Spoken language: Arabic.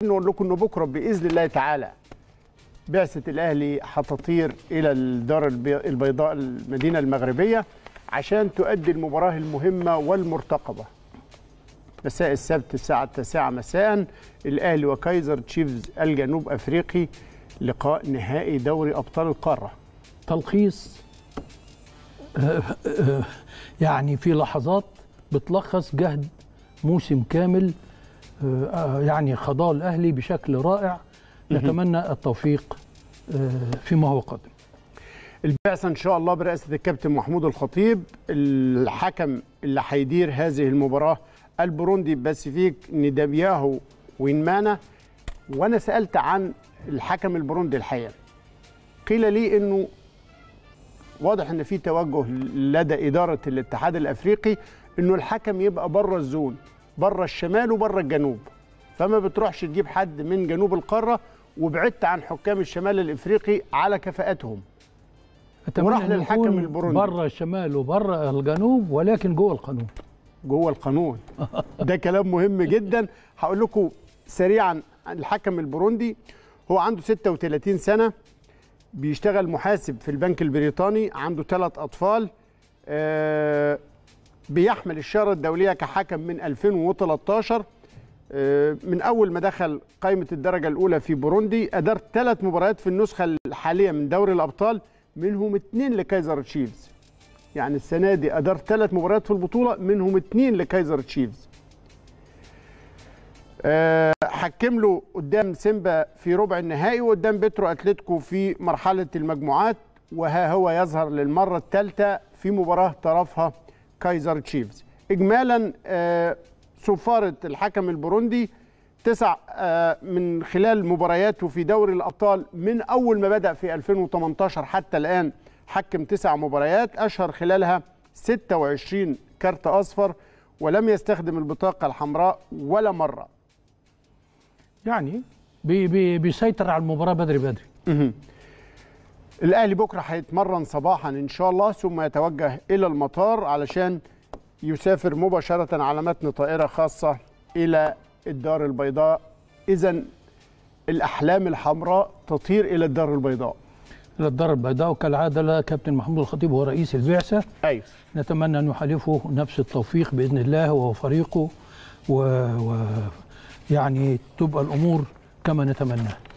نقول لكم انه بكره باذن الله تعالى بعثه الاهلي هتطير الى الدار البيضاء المدينه المغربيه عشان تؤدي المباراه المهمه والمرتقبه. مساء السبت الساعه 9 مساء الاهلي وكايزر تشيفز الجنوب افريقي، لقاء نهائي دوري ابطال القاره. تلخيص يعني في لحظات بتلخص جهد موسم كامل يعني خاضه الاهلي بشكل رائع. نتمنى التوفيق فيما هو قادم. البعثه ان شاء الله برئاسه الكابتن محمود الخطيب. الحكم اللي هيدير هذه المباراه البوروندي باسيفيك ندابياهو وينمانا. وانا سالت عن الحكم البوروندي الحقيقه، قيل لي انه واضح ان في توجه لدى اداره الاتحاد الافريقي انه الحكم يبقى بره الزون، بره الشمال وبره الجنوب، فما بتروحش تجيب حد من جنوب القاره وبعدت عن حكام الشمال الافريقي على كفاءتهم. وراح للحكم البوروندي بره الشمال وبره الجنوب ولكن جوه القانون. جوه القانون ده كلام مهم جدا. هقول لكم سريعا عن الحكم البوروندي. هو عنده 36 سنه، بيشتغل محاسب في البنك البريطاني، عنده 3 أطفال، بيحمل الشارة الدولية كحكم من 2013. من أول ما دخل قائمة الدرجة الأولى في بوروندي أدار 3 مباريات في النسخة الحالية من دوري الأبطال، منهم 2 لكايزر تشيفز. يعني السنة دي أدار 3 مباريات في البطولة، منهم 2 لكايزر تشيفز. حكم له قدام سيمبا في ربع النهائي وقدام بيترو أتلتيكو في مرحلة المجموعات، وها هو يظهر للمرة الثالثة في مباراة طرفها كايزر تشيفز. إجمالا صفارة الحكم البوروندي 9 من خلال مبارياته في دوري الأبطال من أول ما بدأ في 2018 حتى الآن، حكم 9 مباريات أشهر خلالها 26 كارت أصفر، ولم يستخدم البطاقة الحمراء ولا مرة. يعني بيسيطر على المباراة بدري. الأهلي بكرة هيتمرن صباحا إن شاء الله، ثم يتوجه إلى المطار علشان يسافر مباشرة على متن طائرة خاصة إلى الدار البيضاء. إذن الأحلام الحمراء تطير إلى الدار البيضاء. إلى الدار البيضاء، وكالعادة كابتن محمود الخطيب هو رئيس البعثة. أيوة. نتمنى أن يحالفه نفس التوفيق بإذن الله هو وفريقه، يعني تبقى الأمور كما نتمنى.